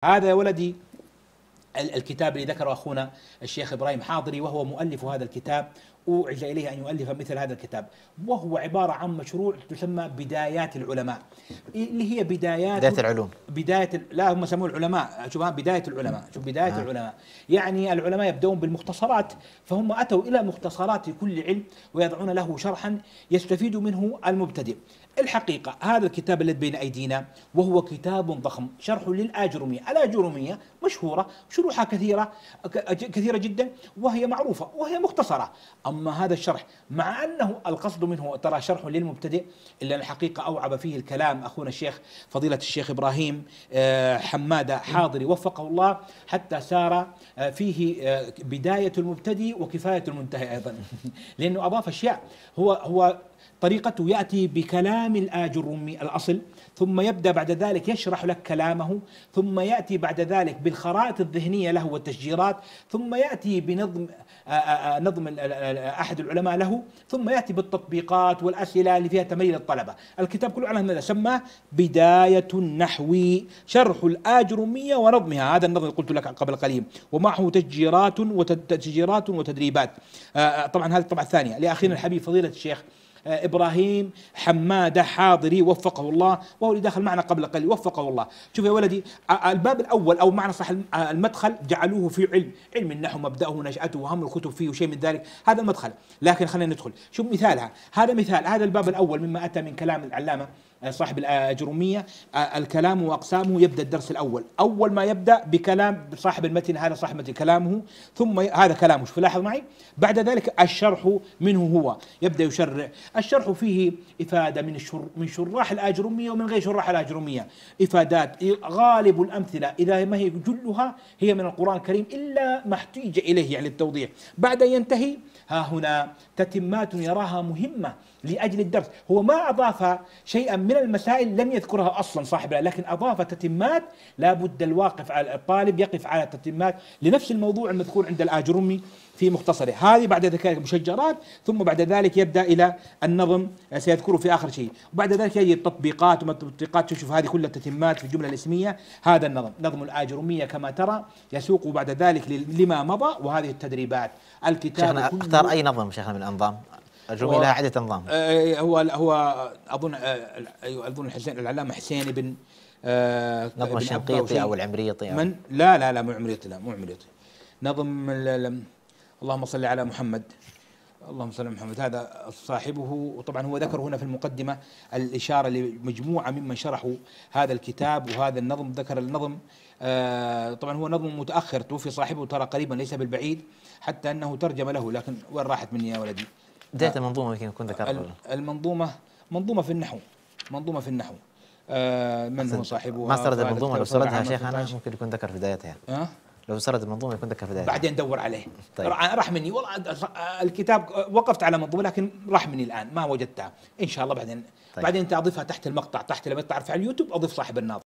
هذا يا ولدي الكتاب اللي ذكره أخونا الشيخ إبراهيم حاضري، وهو مؤلف هذا الكتاب، أوعز إليه أن يؤلف مثل هذا الكتاب، وهو عبارة عن مشروع تسمى بدايات العلماء، اللي هي بداية العلوم، لا هم سموه العلماء، شوف بداية العلماء، شوف بداية العلماء، يعني العلماء يبدأون بالمختصرات، فهم أتوا إلى مختصرات كل علم ويضعون له شرحا يستفيد منه المبتدئ. الحقيقة هذا الكتاب الذي بين أيدينا وهو كتاب ضخم شرح للآجرومية، الآجرومية مشهورة شروحها كثيرة جدا وهي معروفة وهي مختصرة، أما هذا الشرح مع أنه القصد منه ترى شرح للمبتدئ، إلا الحقيقة أوعب فيه الكلام أخونا الشيخ فضيلة الشيخ إبراهيم حمادة حاضري وفقه الله، حتى صار فيه بداية المبتدئ وكفاية المنتهي أيضا لأنه أضاف أشياء. هو طريقته يأتي بكلام الآجرومي الأصل، ثم يبدأ بعد ذلك يشرح لك كلامه، ثم يأتي بعد ذلك بالخرائط الذهنية له والتشجيرات، ثم يأتي بنظم نظم أحد العلماء له، ثم يأتي بالتطبيقات والأسئلة اللي فيها تمرين الطلبة. الكتاب كله على ماذا؟ سماه بداية النحو شرح الآجرومية ونظمها، هذا النظم قلت لك قبل قليل، ومعه تشجيرات وتدريبات. طبعا هذه الطبعة الثانية لأخينا الحبيب فضيلة الشيخ إبراهيم حمادة حاضري وفقه الله، وهو اللي دخل معنا قبل قليل وفقه الله. شوف يا ولدي، الباب الأول أو معنى صح المدخل جعلوه في علم النحو، مبدأه ونشأته وهم الكتب فيه وشيء من ذلك، هذا المدخل. لكن خلينا ندخل، شوف مثالها، هذا مثال، هذا الباب الأول مما أتى من كلام العلامة صاحب الأجرومية. الكلام وأقسامه، يبدأ الدرس الأول، أول ما يبدأ بكلام صاحب المتن، هذا صاحب المتن كلامه، ثم هذا كلامه، شوف لاحظ معي، بعد ذلك الشرح منه هو، يبدأ يشرع. الشرح فيه إفادة من شراح الأجرومية ومن غير شراح الأجرومية، إفادات، غالب الأمثلة إذا ما هي جلها هي من القرآن الكريم إلا ما احتيج إليه يعني التوضيح. بعد ينتهي ها هنا تتمات يراها مهمة لأجل الدرس، هو ما أضاف شيئا من المسائل لم يذكرها أصلا صاحبها، لكن أضاف تتمات لا بد الواقف على الطالب يقف على تتمات لنفس الموضوع المذكور عند الآجرومي في مختصره. هذه بعد ذلك مشجرات، ثم بعد ذلك يبدأ إلى النظم سيذكره في آخر شيء، وبعد ذلك يجي التطبيقات، وما التطبيقات تشوف هذه كلها تتمات في الجملة الاسمية. هذا نظم الآجرومية كما ترى، يسوق بعد ذلك لما مضى، وهذه التدريبات. الكتاب شيخنا اختار أي نظم شيخنا من الأنظام؟ الأجرومية لها عدة أنظام. هو أظن حسين العلامة حسين بن نظم الشنقيطي أو العمريطي أو من لا مو عمريطي، لا مو عمريطي، نظم اللهم صل على محمد، اللهم صل على محمد، هذا صاحبه. وطبعا هو ذكر هنا في المقدمة الإشارة لمجموعة ممن شرحوا هذا الكتاب وهذا النظم. ذكر النظم طبعا هو نظم متأخر، توفي صاحبه ترى قريبا ليس بالبعيد، حتى أنه ترجم له، لكن وين راحت مني يا ولدي؟ بداية المنظومة يمكن يكون ذكرت المنظومة، منظومة في النحو، منظومة في النحو. من هو صاحبها؟ ما سرد المنظومة، لو سردها شيخنا ممكن يكون ذكر في بدايتها. لو سرد المنظومة يكون ذكر في بدايتها، بعدين ندور عليه. طيب. راح مني والله، الكتاب وقفت على منظومة لكن راح مني الآن ما وجدتها، إن شاء الله بعدين. طيب. بعدين أنت أضيفها تحت المقطع، تحت لما تعرف على اليوتيوب أضيف صاحب الناظر.